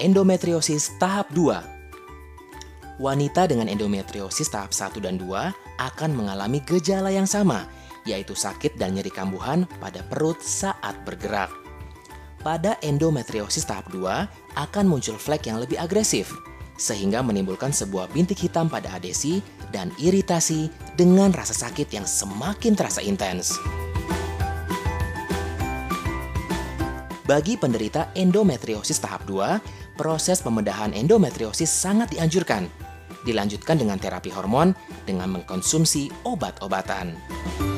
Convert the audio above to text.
endometriosis tahap 2. Wanita dengan endometriosis tahap 1 dan 2 akan mengalami gejala yang sama, yaitu sakit dan nyeri kambuhan pada perut saat bergerak. Pada endometriosis tahap 2 akan muncul flek yang lebih agresif, sehingga menimbulkan sebuah bintik hitam pada adesi dan iritasi dengan rasa sakit yang semakin terasa intens. Bagi penderita endometriosis tahap 2, proses pembedahan endometriosis sangat dianjurkan. Dilanjutkan dengan terapi hormon dengan mengkonsumsi obat-obatan.